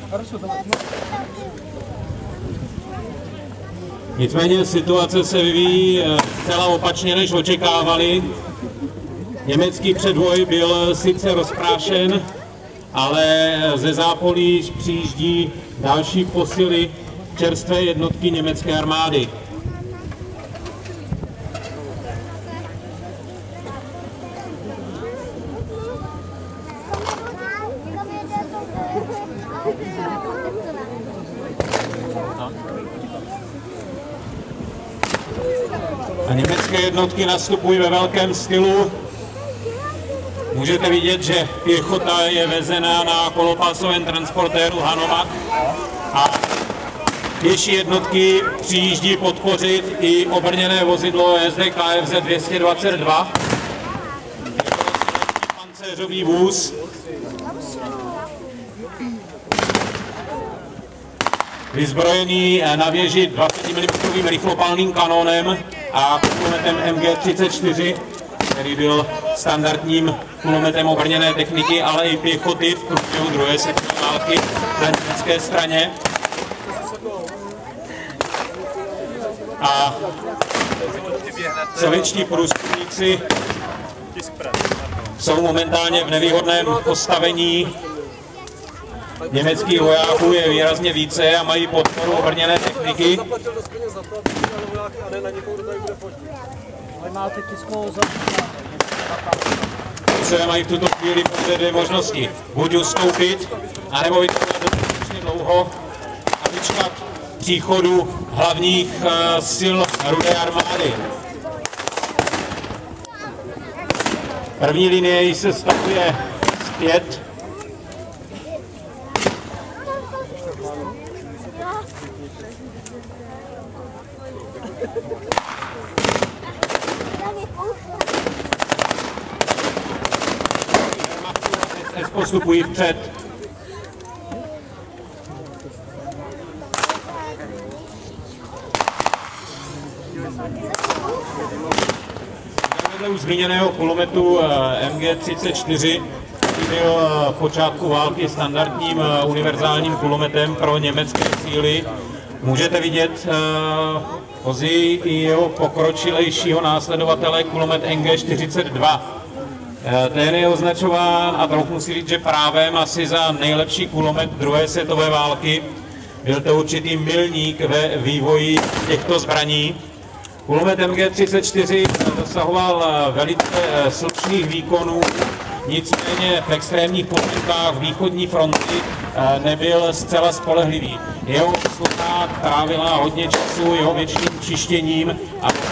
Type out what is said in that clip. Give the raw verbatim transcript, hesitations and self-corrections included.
Nicméně situace se vyvíjí zcela opačně, než očekávali. Německý předvoj byl sice rozprášen, ale ze zápolí přijíždí další posily čerstvé jednotky německé armády. A německé jednotky nastupují ve velkém stylu. Můžete vidět, že pěchota je vezena na kolopásovém transportéru Hanomag a pěší jednotky přijíždí podpořit i obrněné vozidlo S D K F Z dvě stě dvacet dva. Pancéřový vůz. Vyzbrojený na věži dvacet milimetrů rychlopálným kanónem a kulometem M G třicet čtyři, který byl standardním kulometem obrněné techniky, ale i pěchoty v průběhu druhé světové války na německé straně. A sovětští průzkumníci jsou momentálně v nevýhodném postavení. Německých vojáků je výrazně více a mají podporu obrněné techniky. Rusové mají v tuto chvíli pouze dvě možnosti. Buď ustoupit, anebo vytrvat dostatečně dlouho a vyčkat příchodu hlavních uh, sil Rudé armády. První linie se stahuje zpět. Postupují vpřed. Vedle už zmíněného kulometu M G třicet čtyři, který byl v počátku války standardním univerzálním kulometem pro německé síly, můžete vidět později i jeho pokročilejšího následovatele kulomet M G čtyřicet dva. Ten je označován, a trochu si říct, že právem asi za nejlepší kulomet druhé světové války. Byl to určitý milník ve vývoji těchto zbraní. Kulomet M G třicet čtyři dosahoval velice slušných výkonů, nicméně v extrémních podmínkách východní fronty nebyl zcela spolehlivý. Jeho obsluha trávila hodně času jeho věčným čištěním a